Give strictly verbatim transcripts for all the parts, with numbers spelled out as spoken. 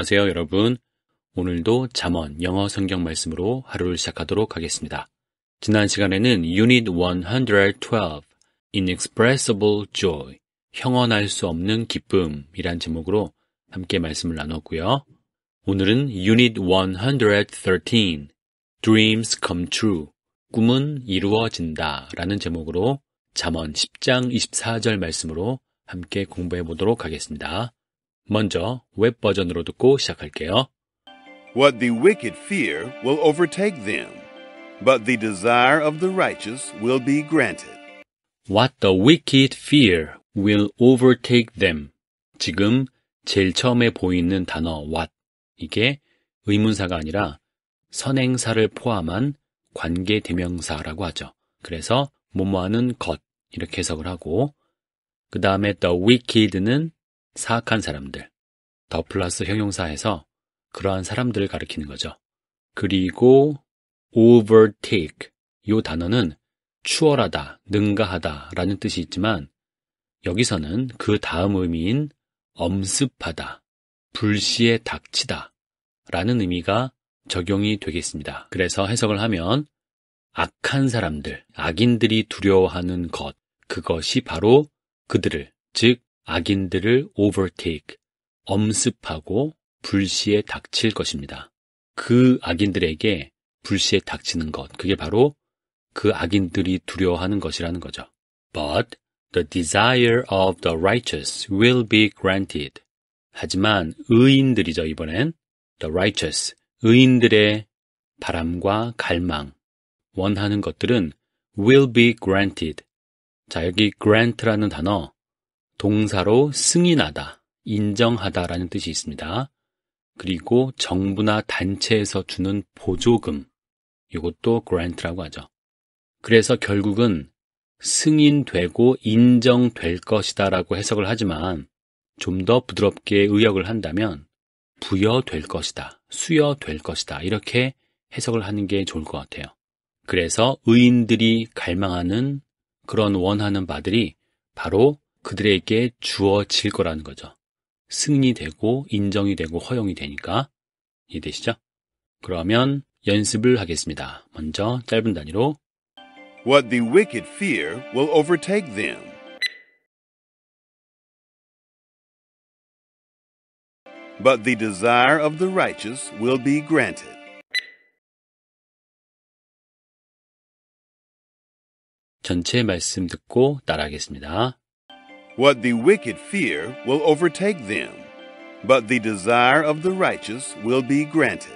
안녕하세요, 여러분. 오늘도 잠언 영어 성경 말씀으로 하루를 시작하도록 하겠습니다. 지난 시간에는 Unit 백십이, Inexpressible Joy, 형언할 수 없는 기쁨이란 제목으로 함께 말씀을 나눴고요. 오늘은 Unit 백십삼, Dreams Come True, 꿈은 이루어진다 라는 제목으로 잠언 십 장 이십사 절 말씀으로 함께 공부해 보도록 하겠습니다. 먼저 웹 버전으로 듣고 시작할게요. What the wicked fear will overtake them, but the desire of the righteous will be granted. What the wicked fear will overtake them. 지금 제일 처음에 보이는 단어 what, 이게 의문사가 아니라 선행사를 포함한 관계대명사라고 하죠. 그래서 뭐뭐하는 것 이렇게 해석을 하고, 그 다음에 the wicked는 사악한 사람들, 더 플러스 형용사에서 그러한 사람들을 가리키는 거죠. 그리고 overtake, 이 단어는 추월하다, 능가하다 라는 뜻이 있지만 여기서는 그 다음 의미인 엄습하다, 불시에 닥치다 라는 의미가 적용이 되겠습니다. 그래서 해석을 하면 악한 사람들, 악인들이 두려워하는 것, 그것이 바로 그들을, 즉 악인들을 overtake, 엄습하고 불시에 닥칠 것입니다. 그 악인들에게 불시에 닥치는 것, 그게 바로 그 악인들이 두려워하는 것이라는 거죠. But the desire of the righteous will be granted. 하지만 의인들이죠, 이번엔. The righteous, 의인들의 바람과 갈망, 원하는 것들은 will be granted. 자, 여기 grant라는 단어, 동사로 승인하다, 인정하다라는 뜻이 있습니다. 그리고 정부나 단체에서 주는 보조금, 이것도 grant라고 하죠. 그래서 결국은 승인되고 인정될 것이다 라고 해석을 하지만 좀 더 부드럽게 의역을 한다면 부여될 것이다, 수여될 것이다, 이렇게 해석을 하는 게 좋을 것 같아요. 그래서 의인들이 갈망하는 그런 원하는 바들이 바로 그들에게 주어질 거라는 거죠. 승인이 되고 인정이 되고 허용이 되니까. 이해되시죠? 그러면 연습을 하겠습니다. 먼저 짧은 단위로 What the wicked fear will overtake them, but the desire of the righteous will be granted. 전체 말씀 듣고 따라하겠습니다. What the wicked fear will overtake them, but the desire of the righteous will be granted.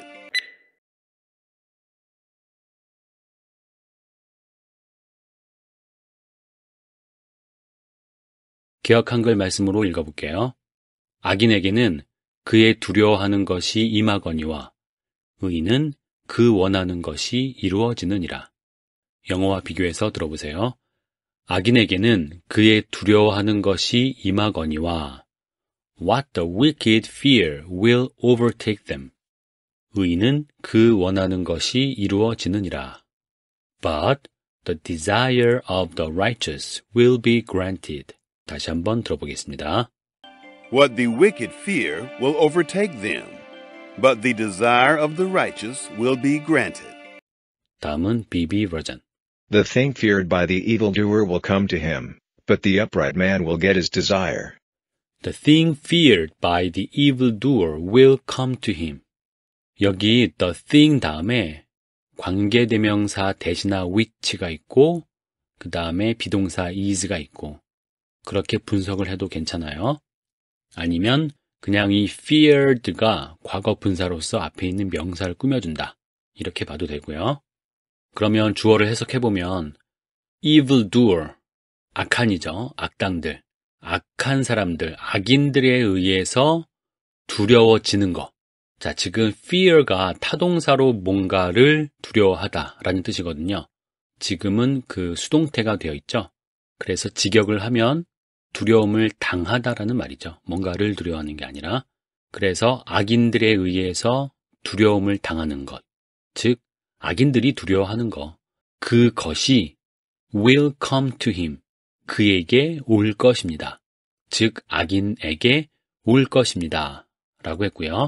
개역 한글 말씀으로 읽어볼게요. 악인에게는 그의 두려워하는 것이 임하거니와 의인은 그 원하는 것이 이루어지느니라. 영어와 비교해서 들어보세요. 악인에게는 그의 두려워하는 것이 임하거니와 What the wicked fear will overtake them. 의인은 그 원하는 것이 이루어지느니라. But the desire of the righteous will be granted. 다시 한번 들어보겠습니다. What the wicked fear will overtake them, but the desire of the righteous will be granted. 다음은 비비 버전. The thing feared by the evildoer will come to him, but the upright man will get his desire. The thing feared by the evildoer will come to him. 여기 the thing 다음에 관계대명사 대신나 which가 있고 그 다음에 비동사 is가 있고 그렇게 분석을 해도 괜찮아요. 아니면 그냥 이 feared가 과거 분사로서 앞에 있는 명사를 꾸며준다, 이렇게 봐도 되고요. 그러면 주어를 해석해보면 evildoer, 악한이죠. 악당들, 악한 사람들, 악인들에 의해서 두려워지는 거. 자, 지금 fear가 타동사로 뭔가를 두려워하다라는 뜻이거든요. 지금은 그 수동태가 되어 있죠. 그래서 직역을 하면 두려움을 당하다라는 말이죠. 뭔가를 두려워하는 게 아니라. 그래서 악인들에 의해서 두려움을 당하는 것, 즉 악인들이 두려워하는 거, 그것이 will come to him, 그에게 올 것입니다. 즉 악인에게 올 것입니다 라고 했고요.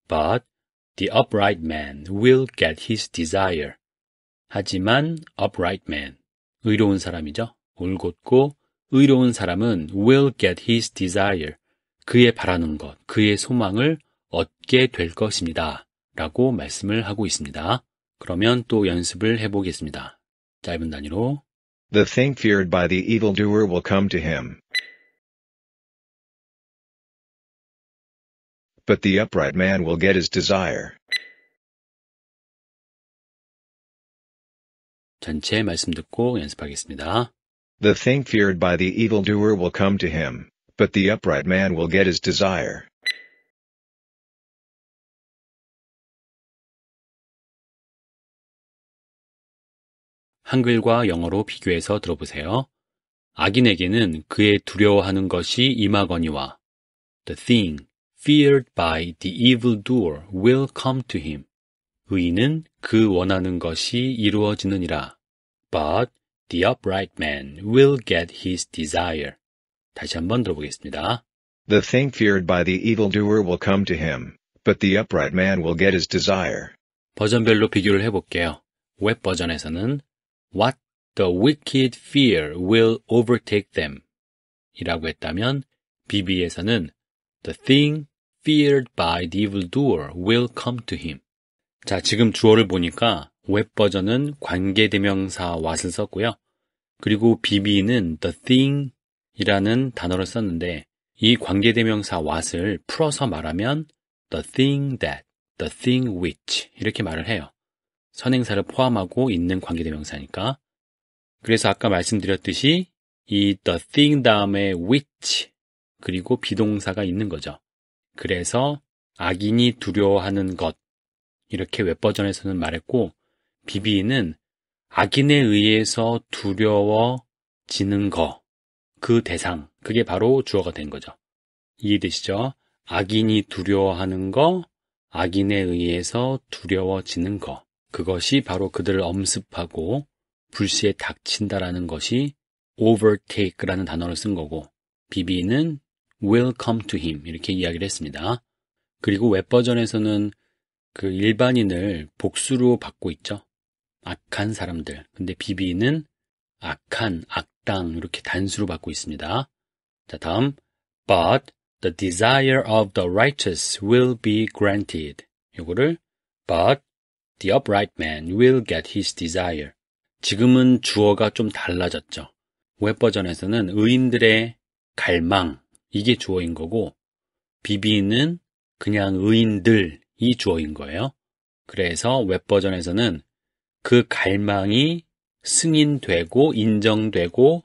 But the upright man will get his desire. 하지만 upright man, 의로운 사람이죠. 올곧고 의로운 사람은 will get his desire. 그의 바라는 것, 그의 소망을 얻게 될 것입니다. 라고 말씀을 하고 있습니다. 그러면 또 연습을 해보겠습니다. 짧은 단위로. The thing feared by the evildoer will come to him. But the upright man will get his desire. 전체 말씀 듣고 연습하겠습니다. The thing feared by the evildoer will come to him, but the upright man will get his desire. 한글과 영어로 비교해서 들어보세요. 악인에게는 그의 두려워하는 것이 임하거니와 The thing feared by the evildoer will come to him. 의인은 그 원하는 것이 이루어지느니라. But the upright man will get his desire. 다시 한번 들어보겠습니다. The thing feared by the evildoer will come to him, but the upright man will get his desire. 버전별로 비교를 해볼게요. 웹 버전에서는 What the wicked fear will overtake them 이라고 했다면 비비에서는 The thing feared by the evildoer will come to him. 자, 지금 주어를 보니까 웹 버전은 관계대명사 what을 썼고요. 그리고 비비는 the thing 이라는 단어를 썼는데 이 관계대명사 what을 풀어서 말하면 the thing that, the thing which 이렇게 말을 해요. 선행사를 포함하고 있는 관계대명사니까. 그래서 아까 말씀드렸듯이 이 the thing 다음에 which 그리고 비동사가 있는 거죠. 그래서 악인이 두려워하는 것 이렇게 웹버전에서는 말했고 비비는 악인에 의해서 두려워지는 거, 그 대상, 그게 바로 주어가 된 거죠. 이해되시죠? 악인이 두려워하는 거, 악인에 의해서 두려워지는 거. 그것이 바로 그들을 엄습하고 불시에 닥친다라는 것이 overtake라는 단어를 쓴 거고 비비는 will come to him 이렇게 이야기를 했습니다. 그리고 웹버전에서는 그 일반인을 복수로 받고 있죠. 악한 사람들. 근데 비비는 악한, 악당 이렇게 단수로 받고 있습니다. 자, 다음 But the desire of the righteous will be granted. 요거를 But the upright man will get his desire. 지금은 주어가 좀 달라졌죠. 웹버전에서는 의인들의 갈망, 이게 주어인 거고 비비는 그냥 의인들이 주어인 거예요. 그래서 웹버전에서는 그 갈망이 승인되고 인정되고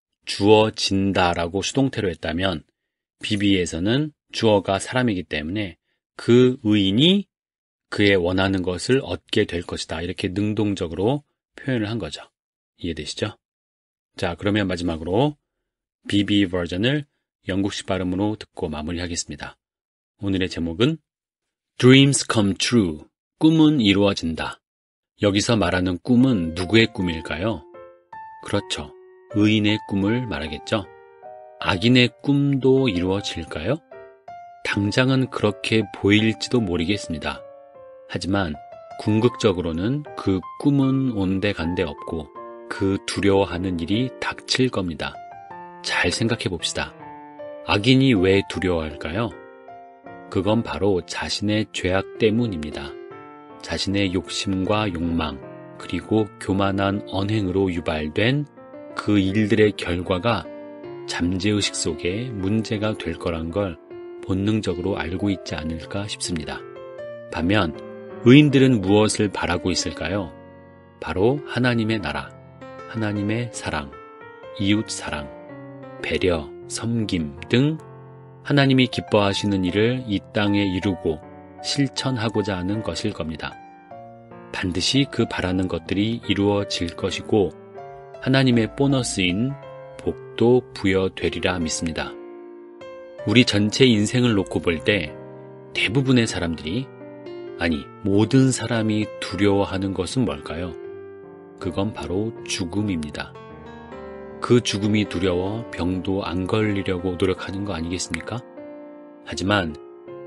주어진다라고 수동태로 했다면 비비에서는 주어가 사람이기 때문에 그 의인이 그의 원하는 것을 얻게 될 것이다. 이렇게 능동적으로 표현을 한 거죠. 이해되시죠? 자, 그러면 마지막으로 비비 버전을 영국식 발음으로 듣고 마무리하겠습니다. 오늘의 제목은 Dreams come true. 꿈은 이루어진다. 여기서 말하는 꿈은 누구의 꿈일까요? 그렇죠. 의인의 꿈을 말하겠죠. 악인의 꿈도 이루어질까요? 당장은 그렇게 보일지도 모르겠습니다. 하지만 궁극적으로는 그 꿈은 온데간데 없고 그 두려워하는 일이 닥칠 겁니다. 잘 생각해 봅시다. 악인이 왜 두려워할까요? 그건 바로 자신의 죄악 때문입니다. 자신의 욕심과 욕망, 그리고 교만한 언행으로 유발된 그 일들의 결과가 잠재의식 속에 문제가 될 거란 걸 본능적으로 알고 있지 않을까 싶습니다. 반면 의인들은 무엇을 바라고 있을까요? 바로 하나님의 나라, 하나님의 사랑, 이웃 사랑, 배려, 섬김 등 하나님이 기뻐하시는 일을 이 땅에 이루고 실천하고자 하는 것일 겁니다. 반드시 그 바라는 것들이 이루어질 것이고 하나님의 보너스인 복도 부여되리라 믿습니다. 우리 전체 인생을 놓고 볼 때 대부분의 사람들이, 아니 모든 사람이 두려워하는 것은 뭘까요? 그건 바로 죽음입니다. 그 죽음이 두려워 병도 안 걸리려고 노력하는 거 아니겠습니까? 하지만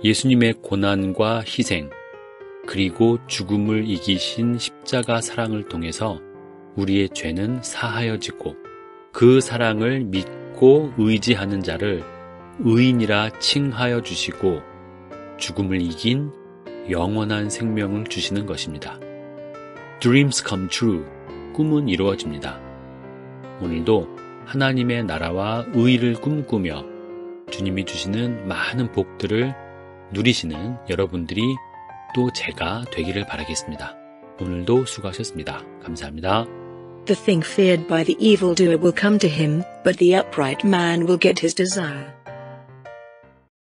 예수님의 고난과 희생, 그리고 죽음을 이기신 십자가 사랑을 통해서 우리의 죄는 사하여지고 그 사랑을 믿고 의지하는 자를 의인이라 칭하여 주시고 죽음을 이긴 영원한 생명을 주시는 것입니다. Dreams come true. 꿈은 이루어집니다. 오늘도 하나님의 나라와 의를 꿈꾸며 주님이 주시는 많은 복들을 누리시는 여러분들이 또 제가 되기를 바라겠습니다. 오늘도 수고하셨습니다. 감사합니다. The thing feared by the evildoer will come to him, but the upright man will get his desire.